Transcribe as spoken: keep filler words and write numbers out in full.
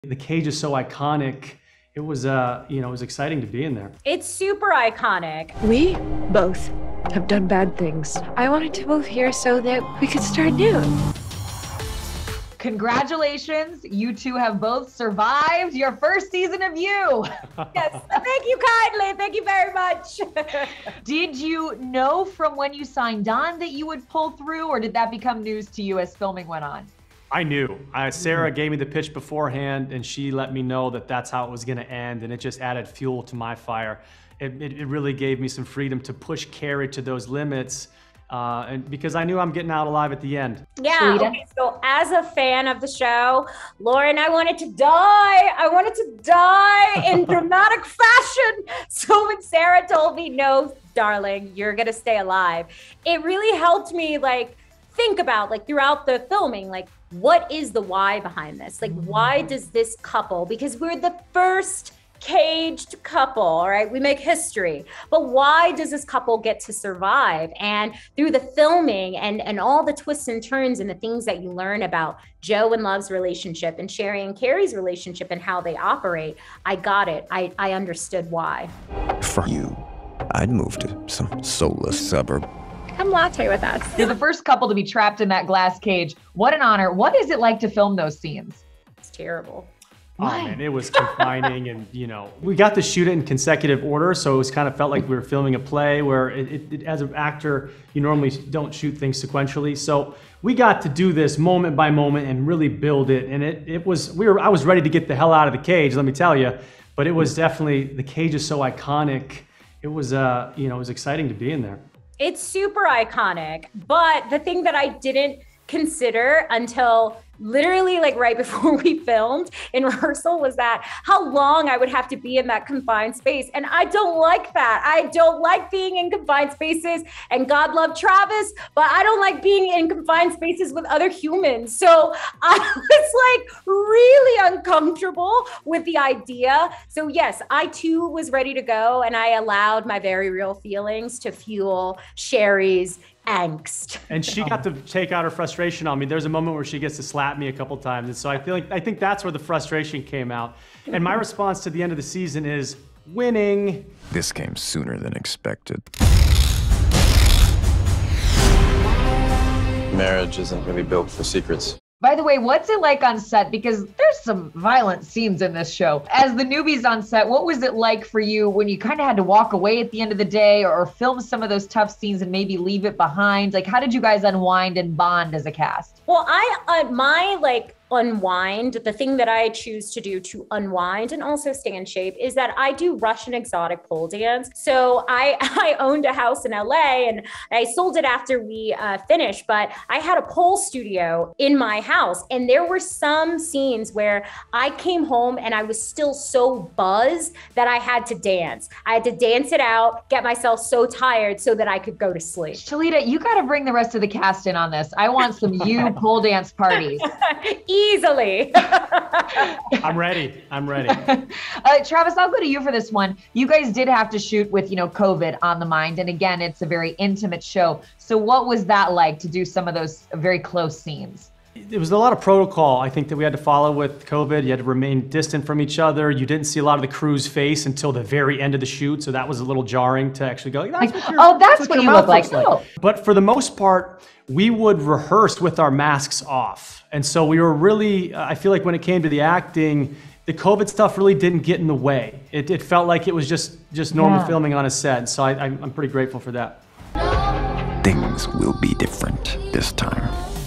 The cage is so iconic. It was, uh, you know, it was exciting to be in there. It's super iconic. We both have done bad things. I wanted to move here so that we could start new. Congratulations, you two have both survived your first season of You. Yes, thank you kindly, thank you very much. Did you know from when you signed on that you would pull through, or did that become news to you as filming went on? I knew. Uh, Sarah gave me the pitch beforehand, and she let me know that that's how it was going to end, and it just added fuel to my fire. It, it, it really gave me some freedom to push Carrie to those limits, uh, and because I knew I'm getting out alive at the end. Yeah, okay, so as a fan of the show, Lauren, I wanted to die. I wanted to die in dramatic fashion. So when Sarah told me, no, darling, you're going to stay alive, it really helped me, like, think about, like, throughout the filming, like, what is the why behind this? Like, why does this couple, because we're the first caged couple, all right? We make history, but why does this couple get to survive? And through the filming and, and all the twists and turns and the things that you learn about Joe and Love's relationship and Sherry and Carrie's relationship and how they operate, I got it. I, I understood why. For you, I'd move to some soulless suburb. Come latte with us. You're the first couple to be trapped in that glass cage. What an honor. What is it like to film those scenes? It's terrible. Oh man, it was confining, and you know, we got to shoot it in consecutive order, so it was kind of felt like we were filming a play where it, it, it, as an actor, you normally don't shoot things sequentially. So we got to do this moment by moment and really build it, and it it was we were I was ready to get the hell out of the cage, let me tell you. But it was definitely, the cage is so iconic. It was uh you know, it was exciting to be in there. It's super iconic, but the thing that I didn't consider until literally like right before we filmed in rehearsal was that how long I would have to be in that confined space. And I don't like that. I don't like being in confined spaces, and God love Travis, but I don't like being in confined spaces with other humans. So I was like really uncomfortable with the idea. So yes, I too was ready to go, and I allowed my very real feelings to fuel Sherry's angst. And she got to take out her frustration on me. There's a moment where she gets to slap me a couple times. And so I feel like, I think that's where the frustration came out. And my response to the end of the season is winning. This came sooner than expected. Marriage isn't really built for secrets. By the way, what's it like on set? Because there's some violent scenes in this show. As the newbies on set, what was it like for you when you kind of had to walk away at the end of the day, or, or film some of those tough scenes and maybe leave it behind? Like, how did you guys unwind and bond as a cast? Well, I, uh, my like unwind, the thing that I choose to do to unwind and also stay in shape is that I do Russian exotic pole dance. So I, I owned a house in L A, and I sold it after we uh, finished, but I had a pole studio in my house. And there were some scenes where I came home and I was still so buzzed that I had to dance. I had to dance it out, get myself so tired so that I could go to sleep. Shalita, you got to bring the rest of the cast in on this. I want some You pole dance parties. Easily. I'm ready. I'm ready. uh, Travis, I'll go to you for this one. You guys did have to shoot with, you know, COVID on the mind. And again, it's a very intimate show. So what was that like to do some of those very close scenes? It was a lot of protocol, I think, that we had to follow with COVID. You had to remain distant from each other. You didn't see a lot of the crew's face until the very end of the shoot. So that was a little jarring to actually go, that's like, what oh, that's, that's what, what you look like. like. Oh. But for the most part, we would rehearse with our masks off. And so we were really, uh, I feel like when it came to the acting, the COVID stuff really didn't get in the way. It, it felt like it was just, just normal yeah. filming on a set. So I, I'm pretty grateful for that. Things will be different this time.